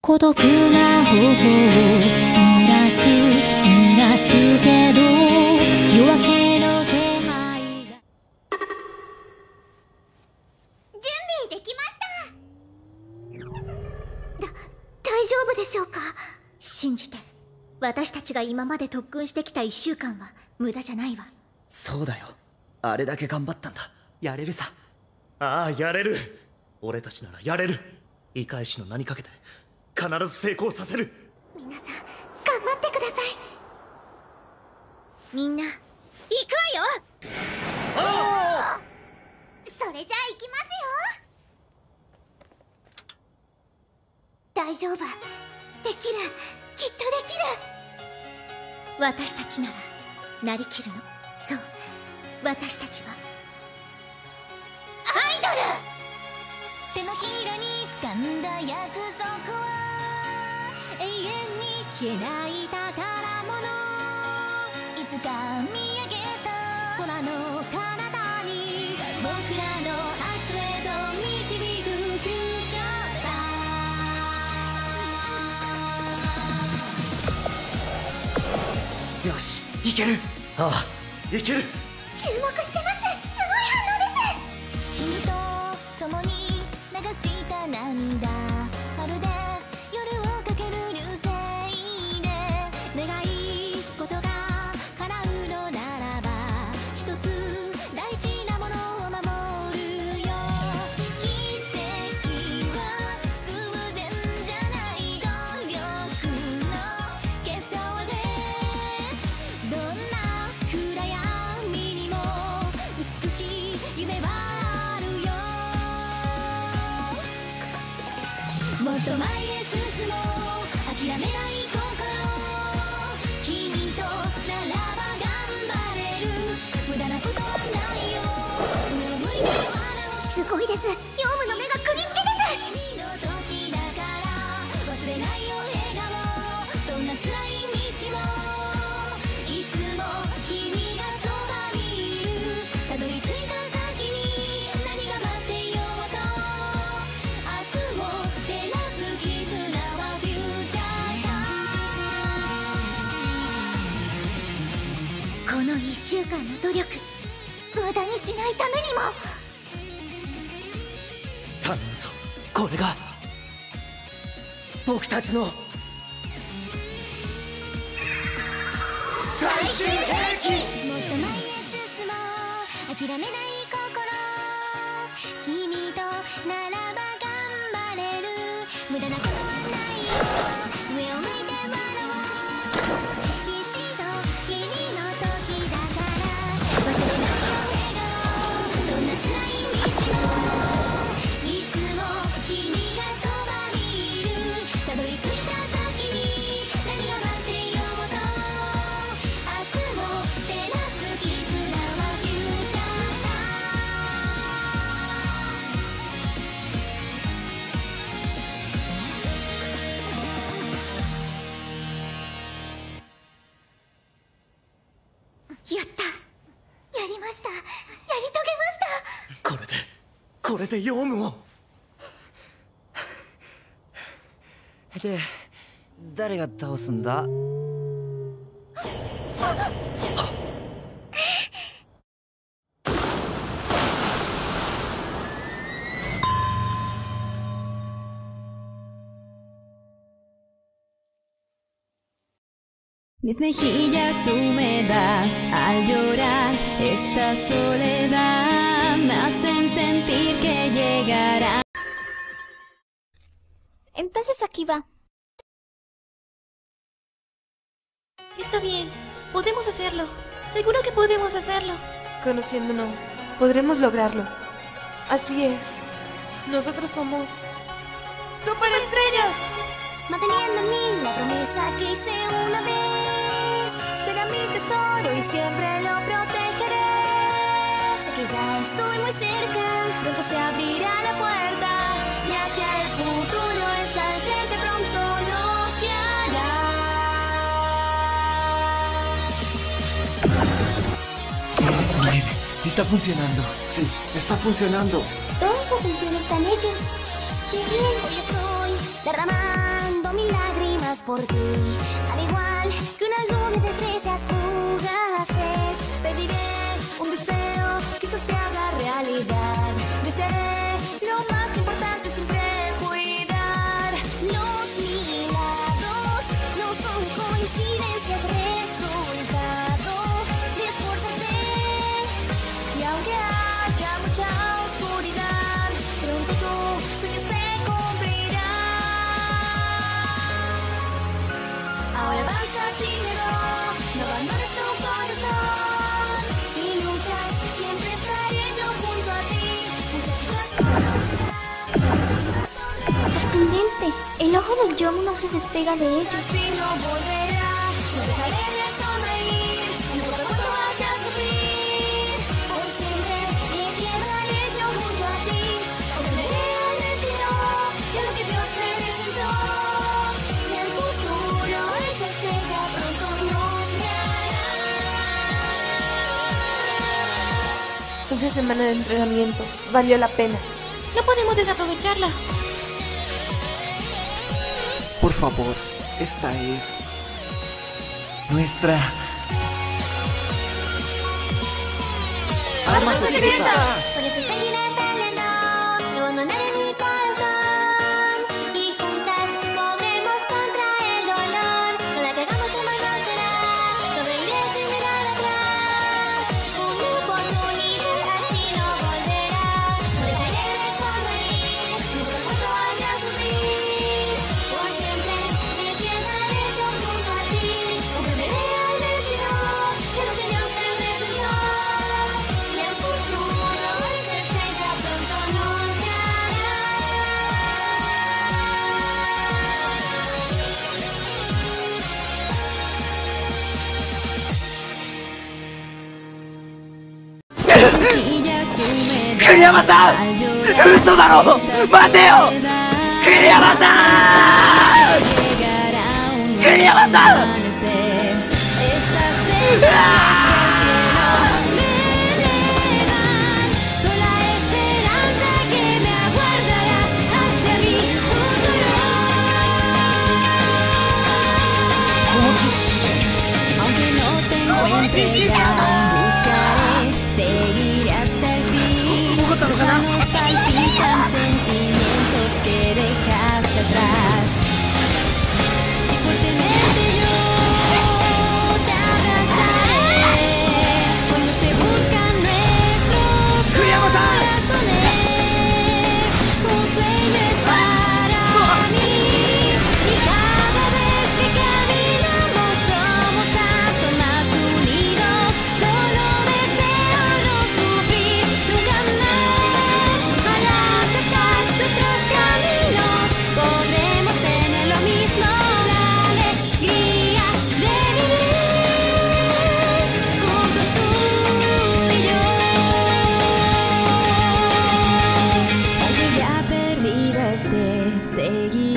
孤独な頬を濡らすけど夜明けの気配が。 準備できました。大丈夫でしょうか。信じて、私たちが今まで特訓してきた1週間は無駄じゃないわ。 そうだよ、あれだけ頑張ったんだ。やれるさ。 ああ、やれる。俺たちならやれる。言い返しの名にかけて必ず成功させる。 皆さん頑張ってください。みんな行くわよ。それじゃあ行きますよ。大丈夫、できる、きっとできる。私たちならなりきるの。そう、私たちはアイドル。 手のひらに掴んだ約束は永遠に消えない宝物。いつか見上げた空の彼方に僕らの明日へと導くフューチャースター。 よし、いける。 ああ、いける。 注目してます。すごい反応です。 君と共に流した涙、まるで夜をかける流星で願い事が叶うのならば一つ大事なものを守るよ。奇跡は偶然じゃない努力の結晶でどんな暗闇にも美しい夢はあるよ。もっと前へ進もう、諦めない心。君とならば頑張れる、無駄なことはないよ。上を向いて笑おう。 すごいです。ヨウムの目が釘付けです。 君の時だから忘れないよ笑顔。どんな辛い道もいつも君がそばにいる。たどり着いた先に何が待っていようと明日を照らす絆はフューチャーこの1週間の努力無駄にしないためにも。 頼むぞ、これが僕たちの最終兵器。 もっと前へ進もう、諦めない心。君とならば頑張れる、無駄なことはないよ。上を向いて笑おう。一度きりの時だから忘れないよ笑顔。どんな辛い道もいつも君がそばにいる。たどり着いた先に何が待っていようと明日を照らす絆はフューチャースタやった、やりました。やり遂げました。 これでヨウムを。 で、誰が倒すんだ？ Mis mejillas húmedas al llorar esta soledad me hacen sentir que llegará. Entonces aquí va. Está bien, podemos hacerlo. Seguro que podemos hacerlo. Conociéndonos, podremos lograrlo. Así es. Nosotros somos superestrellas. Manteniendo en mí la promesa que hice una vez. Será mi tesoro y siempre lo protegeré. Sé que ya estoy muy cerca, pronto se abrirá la puerta. Y hacia el futuro esa estrella pronto nos guiará. Está funcionando. Sí, está funcionando. Todos sus funciones están hechos. Qué bien que estoy derramando por ti. Al igual que una lluvia de estrellas fugaces, pediré un deseo que eso se haga realidad. Desearé lo más importante, siempre cuidar. Los milagros no son coincidencias, resultado de esforzarte. Y aunque haya mucha oscuridad, pronto tu sueño se cumplirá. Ahora avanza sin miedo, no abandones tu corazón. Y lucha, siempre estaré yo junto a ti. Sorprendente. El ojo del Young no se despega de ellos. Si no volverá, no dejaré de sonreír. No importa cuánto vaya a sufrir, por siempre me quedaré yo junto a ti. Obteneré al destino y a lo que Dios te destinó. Y el futuro es certeza, pronto nos guiará. Una semana de entrenamiento. Valió la pena. No podemos desaprovecharla. Por favor, esta es nuestra arma secreta. Por eso seguiré peleando, no abandonaré mi corazón. Y juntas podremos contra el dolor. Con la que hagamos un mal no será, sobreiré sin mirar atrás. Una oportunidad así no volverá. No dejaré de sonreír, no importa cuánto vaya a sufrir. Por siempre me quedaré yo junto a ti. Comprenderé al destino, que lo que Dios te destinó. Y el futuro es certeza, pronto nos guiará. ¡Quería matar! ¡Eso daro! ¡Mateo! ¡Quería matar! ¡Quería matar! Sola esperanza que me aguardará hacia mi futuro. Aunque no te encuentre ya, buscaré, seguiré hasta el fin. Tus manos palpitan sentimientos que dejaste atrás. Fuertemente yo te abrazaré cuando se buscan nuestros corazones. Un sueño es para mí y cada vez que caminamos somos tanto más unidos. Solo deseo no sufrir nunca más. Al aceptar nuestros caminos podremos tener lo mismo, la alegría de vivir juntos tú y yo. Aunque ya perdido esté, seguiré